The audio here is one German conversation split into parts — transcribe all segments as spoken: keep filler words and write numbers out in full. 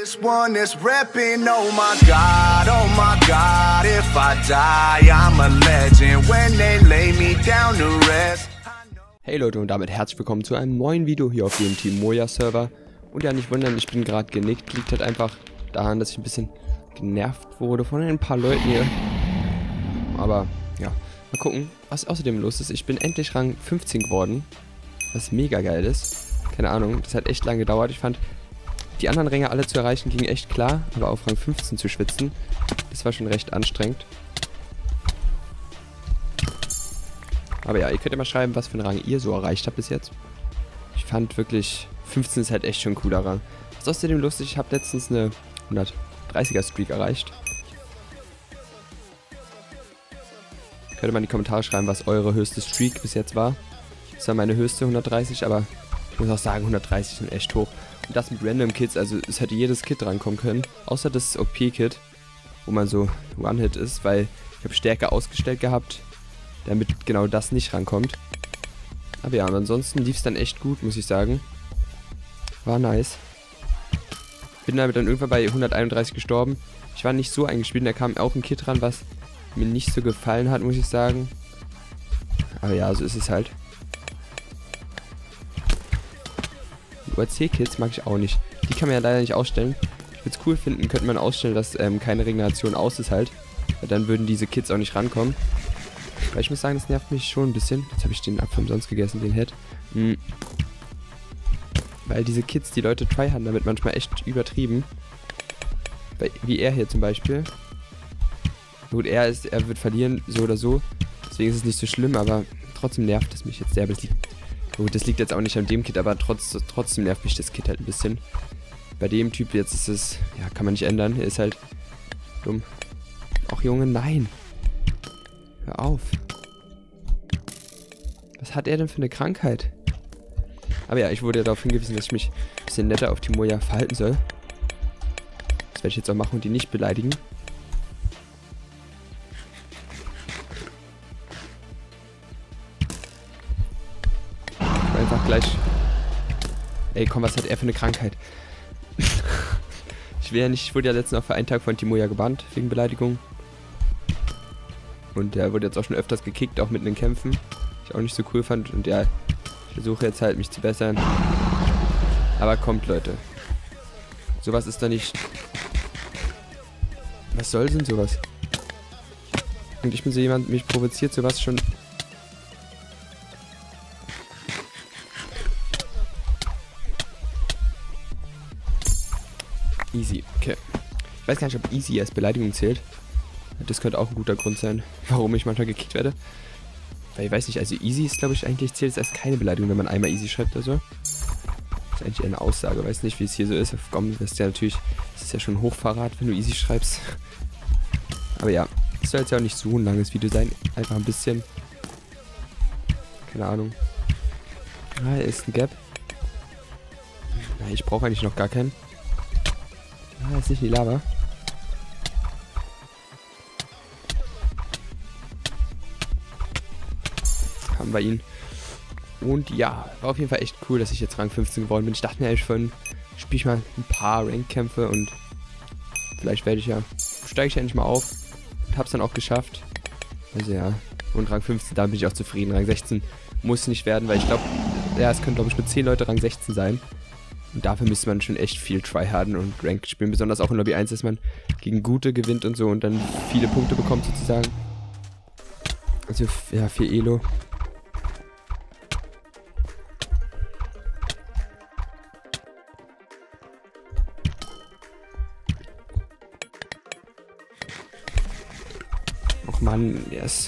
This one is repping, oh my god, oh my god. If I die, I'm a legend. When they lay me down to rest. Hey Leute und damit herzlich willkommen zu einem neuen Video hier auf dem Timoja Server. Und ja, nicht wundern, ich bin gerade genickt. Liegt halt einfach daran, dass ich ein bisschen genervt wurde von ein paar Leuten hier. Aber ja, mal gucken, was außerdem los ist. Ich bin endlich Rang fünfzehn geworden, was mega geil ist. Keine Ahnung, das hat echt lange gedauert. Ich fand, die anderen Ränge alle zu erreichen ging echt klar, aber auf Rang fünfzehn zu schwitzen, das war schon recht anstrengend. Aber ja, ihr könnt ja mal schreiben, was für einen Rang ihr so erreicht habt bis jetzt. Ich fand wirklich, fünfzehn ist halt echt schon ein cooler Rang. Was ist außerdem lustig, ich habe letztens eine hundertdreißiger Streak erreicht. Könnt ihr mal in die Kommentare schreiben, was eure höchste Streak bis jetzt war. Das war meine höchste hundertdreißig, aber ich muss auch sagen, hundertdreißig sind echt hoch. Und das mit Random Kits, also es hätte jedes Kit rankommen können, außer das O P-Kit, wo man so One-Hit ist, weil ich habe Stärke ausgestellt gehabt, damit genau das nicht rankommt. Aber ja, und ansonsten lief es dann echt gut, muss ich sagen. War nice. Bin damit dann irgendwann bei hunderteinunddreißig gestorben. Ich war nicht so eingespielt und da kam auch ein Kit ran, was mir nicht so gefallen hat, muss ich sagen. Aber ja, so ist es halt. U A C-Kits mag ich auch nicht. Die kann man ja leider nicht ausstellen. Ich würde es cool finden, könnte man ausstellen, dass ähm, keine Regeneration aus ist halt. Weil dann würden diese Kits auch nicht rankommen. Weil ich muss sagen, das nervt mich schon ein bisschen. Jetzt habe ich den Apfel umsonst gegessen, den Head. Hm. Weil diese Kits, die Leute tryharden damit manchmal echt übertrieben. Weil, wie er hier zum Beispiel. Gut, er, ist, er wird verlieren, so oder so. Deswegen ist es nicht so schlimm, aber trotzdem nervt es mich jetzt sehr. Aber das liegt, gut, das liegt jetzt auch nicht an dem Kit, aber trotz, trotzdem nervt mich das Kit halt ein bisschen. Bei dem Typ jetzt ist es, ja, kann man nicht ändern. Er ist halt dumm. Ach Junge, nein. Hör auf. Was hat er denn für eine Krankheit? Aber ja, ich wurde ja darauf hingewiesen, dass ich mich ein bisschen netter auf Timoja verhalten soll. Das werde ich jetzt auch machen und ihn nicht beleidigen. Einfach gleich. Ey, komm, was hat er für eine Krankheit? Ich will ja nicht, ich wurde ja letztens auch für einen Tag von Timoja gebannt, wegen Beleidigung. Und der wurde jetzt auch schon öfters gekickt, auch mit den Kämpfen. Ich auch nicht so cool fand. Und ja, ich versuche jetzt halt, mich zu bessern. Aber kommt, Leute. Sowas ist doch nicht... Was soll denn sowas? Und ich bin so jemand, mich provoziert sowas schon... Easy, okay. Ich weiß gar nicht, ob easy als Beleidigung zählt. Das könnte auch ein guter Grund sein, warum ich manchmal gekickt werde. Weil ich weiß nicht, also easy ist, glaube ich, eigentlich zählt es als keine Beleidigung, wenn man einmal easy schreibt oder so. Das ist eigentlich eher eine Aussage, weiß nicht, wie es hier so ist. Auf Gom ist ja natürlich, das ist ja schon Hochverrat, wenn du easy schreibst. Aber ja, es soll jetzt ja auch nicht so ein langes Video sein. Einfach ein bisschen. Keine Ahnung. Ah, hier ist ein Gap. Na, ich brauche eigentlich noch gar keinen. Ah, ist nicht in die Lava. Haben wir ihn. Und ja, war auf jeden Fall echt cool, dass ich jetzt Rang fünfzehn geworden bin. Ich dachte mir eigentlich schon, spiele ich mal ein paar Rankkämpfe und vielleicht werde ich ja, steige ich ja endlich mal auf. Und hab's dann auch geschafft. Also ja, und Rang fünfzehn, da bin ich auch zufrieden. Rang sechzehn muss nicht werden, weil ich glaube, ja, es können glaube ich nur zehn Leute Rang sechzehn sein. Und dafür müsste man schon echt viel tryharden und Ranked spielen. Besonders auch in Lobby eins, dass man gegen Gute gewinnt und so und dann viele Punkte bekommt sozusagen. Also, ja, für Elo. Och Mann, yes.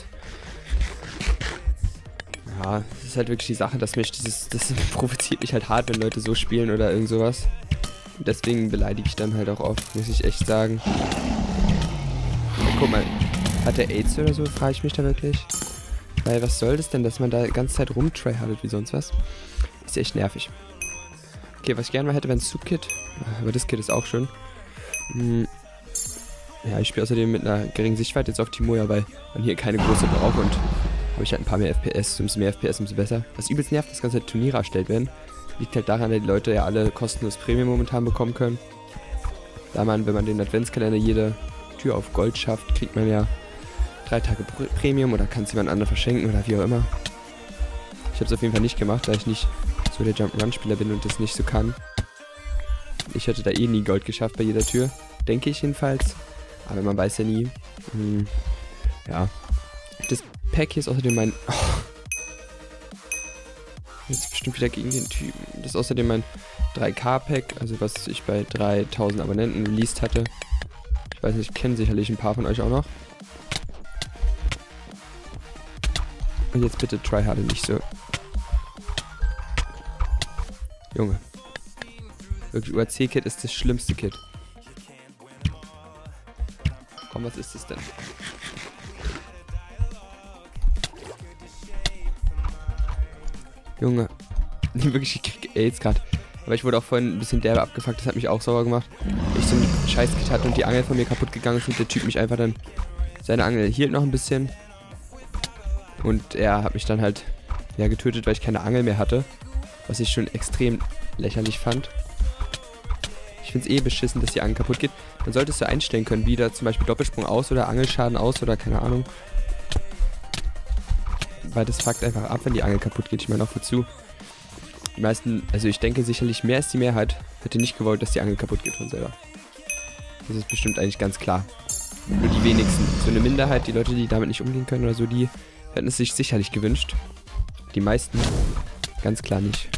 Ja, das ist halt wirklich die Sache, dass mich dieses, das provoziert mich halt hart, wenn Leute so spielen oder irgend sowas. Und deswegen beleidige ich dann halt auch oft, muss ich echt sagen. Ja, guck mal, hat der AIDS oder so, frage ich mich da wirklich. Weil was soll das denn, dass man da die ganze Zeit rumtryhardet wie sonst was? Ist echt nervig. Okay, was ich gerne mal hätte, wäre ein Sub-Kit. Aber das Kit ist auch schön. Hm. Ja, ich spiele außerdem mit einer geringen Sichtweite jetzt auf Timoja, weil man hier keine große braucht und habe ich halt ein paar mehr F P S, umso mehr F P S, umso besser. Was übelst nervt, dass ganze Turniere erstellt werden. Liegt halt daran, dass die Leute ja alle kostenlos Premium momentan bekommen können. Da man, wenn man den Adventskalender jede Tür auf Gold schafft, kriegt man ja drei Tage Premium oder kann es jemand anderem verschenken oder wie auch immer. Ich habe es auf jeden Fall nicht gemacht, da ich nicht so der Jump'n'Run-Spieler bin und das nicht so kann. Ich hätte da eh nie Gold geschafft bei jeder Tür, denke ich jedenfalls. Aber man weiß ja nie. Hm, ja. Das Pack hier ist außerdem mein... Oh. Jetzt bestimmt wieder gegen den Typen. Das ist außerdem mein drei K Pack, also was ich bei dreitausend Abonnenten released hatte. Ich weiß nicht, kennen sicherlich ein paar von euch auch noch. Und jetzt bitte tryharde nicht so. Junge. Wirklich, U A C-Kit ist das schlimmste Kit. Komm, was ist das denn? Junge. Wirklich, ich krieg AIDS gerade. Aber ich wurde auch vorhin ein bisschen derbe abgefuckt, das hat mich auch sauer gemacht. Ich so ein Scheiß-Kit hatte und die Angel von mir kaputt gegangen ist und der Typ mich einfach dann... Seine Angel hielt noch ein bisschen. Und er hat mich dann halt ja getötet, weil ich keine Angel mehr hatte. Was ich schon extrem lächerlich fand. Ich finde es eh beschissen, dass die Angel kaputt geht. Dann solltest du einstellen können, wieder zum Beispiel Doppelsprung aus oder Angelschaden aus oder keine Ahnung. Weil das fuckt einfach ab, wenn die Angel kaputt geht. Ich meine auch wozu. Die meisten, also ich denke sicherlich mehr als die Mehrheit, hätte nicht gewollt, dass die Angel kaputt geht von selber. Das ist bestimmt eigentlich ganz klar. Nur die wenigsten. So eine Minderheit, die Leute, die damit nicht umgehen können oder so, die hätten es sich sicherlich gewünscht. Die meisten ganz klar nicht.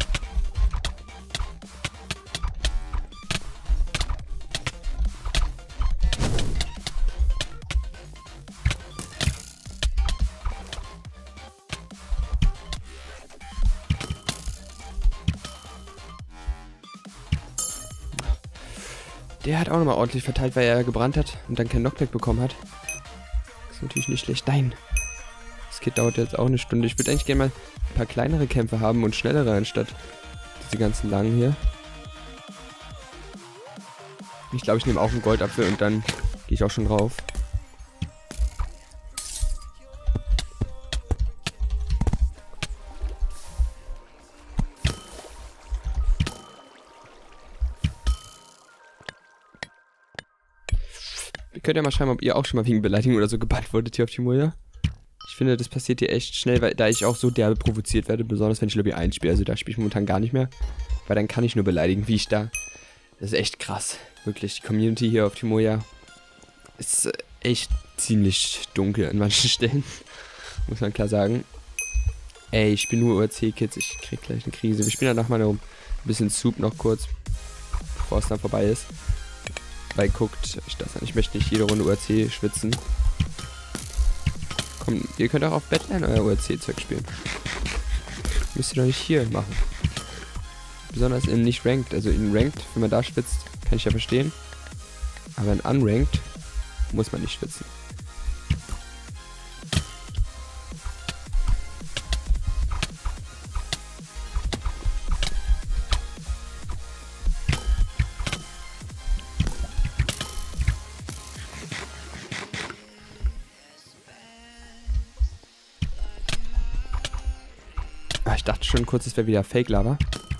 Der hat auch nochmal ordentlich verteilt, weil er gebrannt hat und dann kein Knockback bekommen hat. Das ist natürlich nicht schlecht. Nein. Das Kit dauert jetzt auch eine Stunde. Ich würde eigentlich gerne mal ein paar kleinere Kämpfe haben und schnellere anstatt diese ganzen langen hier. Ich glaube, ich nehme auch einen Goldapfel und dann gehe ich auch schon rauf. Ihr könnt ja mal schreiben, ob ihr auch schon mal wegen Beleidigung oder so gebannt wurdet hier auf Timoja. Ich finde, das passiert hier echt schnell, weil da ich auch so derbe provoziert werde, besonders wenn ich Lobby eins spiele. Also da spiele ich momentan gar nicht mehr, weil dann kann ich nur beleidigen, wie ich da. Das ist echt krass. Wirklich, die Community hier auf Timoja ist echt ziemlich dunkel an manchen Stellen. Muss man klar sagen. Ey, ich spiele nur U A C-Kids, ich krieg gleich eine Krise. Wir spielen danach mal noch ein bisschen Soup noch kurz, bevor es dann vorbei ist. Weil guckt euch das an, ich möchte nicht jede Runde U A C schwitzen. Komm, ihr könnt auch auf Badland euer U A C-Zeug spielen. Müsst ihr doch nicht hier machen. Besonders in nicht Ranked, also in Ranked, wenn man da schwitzt, kann ich ja verstehen. Aber in Unranked muss man nicht schwitzen. Ich dachte schon kurz, es wäre wieder Fake-Lava.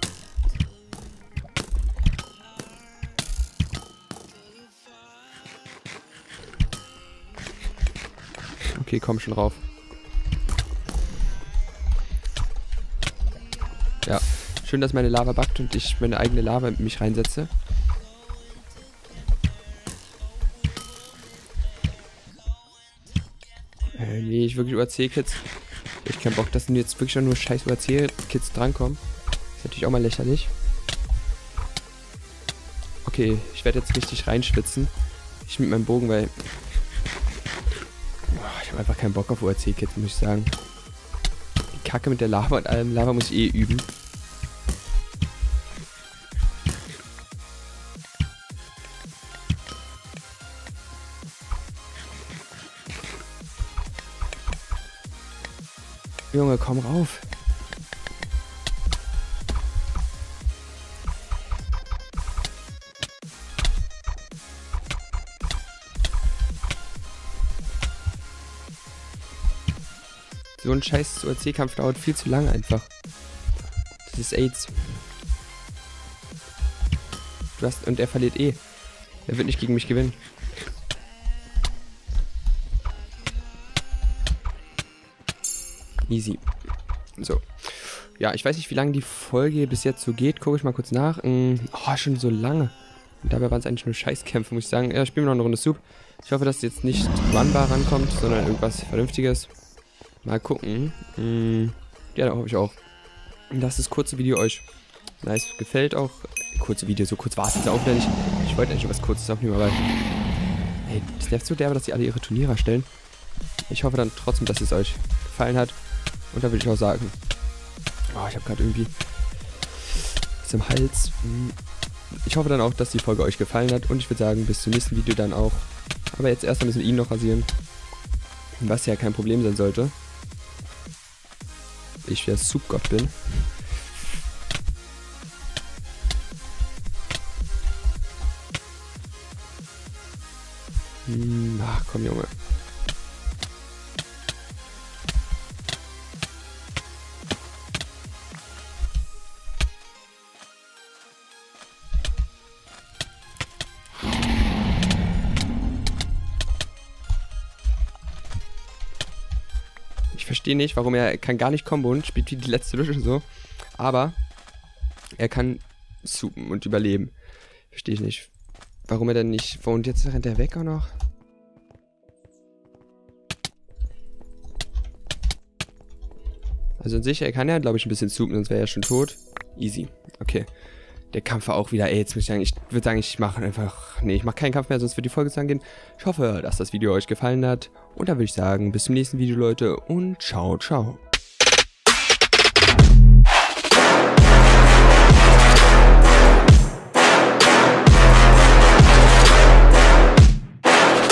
Okay, komm schon rauf. Ja, schön, dass meine Lava backt und ich meine eigene Lava in mich reinsetze. Äh, nee, ich wirklich U A C-Kids. Ich hab keinen Bock, dass jetzt wirklich schon nur scheiß U A C-Kids drankommen. Ist natürlich auch mal lächerlich. Okay, ich werde jetzt richtig reinschwitzen. Ich mit meinem Bogen, weil... Oh, ich habe einfach keinen Bock auf U A C-Kids, muss ich sagen. Die Kacke mit der Lava und allem. Lava muss ich eh üben. Junge, komm rauf. So ein scheiß U A C-Kampf dauert viel zu lang einfach. Das ist AIDS. Du hast, und er verliert eh. Er wird nicht gegen mich gewinnen. Easy. So. Ja, ich weiß nicht, wie lange die Folge bis jetzt so geht. Gucke ich mal kurz nach. Oh, schon so lange. Und dabei waren es eigentlich nur Scheißkämpfe, muss ich sagen. Ja, spielen wir noch eine Runde Soup. Ich hoffe, dass jetzt nicht Runbar rankommt, sondern irgendwas Vernünftiges. Mal gucken. Ja, da hoffe ich auch, dass das kurze Video euch nice gefällt auch. Kurze Video, so kurz war es jetzt auch wieder nicht. Ich wollte eigentlich was Kurzes aufnehmen, aber... Hey, das nervt so derbe, dass die alle ihre Turniere stellen. Ich hoffe dann trotzdem, dass es euch gefallen hat. Und da würde ich auch sagen... Oh, ich habe gerade irgendwie... was im Hals. Ich hoffe dann auch, dass die Folge euch gefallen hat. Und ich würde sagen, bis zum nächsten Video dann auch. Aber jetzt erstmal müssen wir ihn noch rasieren. Was ja kein Problem sein sollte. Ich der Soup-Gott bin. Hm, ach komm, Junge. Ich verstehe nicht, warum er, er kann gar nicht Combo und spielt wie die letzte Lusche so. Aber er kann soupen und überleben. Verstehe ich nicht. Warum er denn nicht... Und jetzt rennt er weg auch noch? Also an sich, er kann ja, glaube ich, ein bisschen soupen, sonst wäre er schon tot. Easy. Okay. Der Kampf war auch wieder... Ey, jetzt muss ich sagen, ich würde sagen, ich mache einfach... Nee, ich mache keinen Kampf mehr, sonst wird die Folge zu lang gehen. Ich hoffe, dass das Video euch gefallen hat. Und dann würde ich sagen, bis zum nächsten Video, Leute. Und ciao, ciao.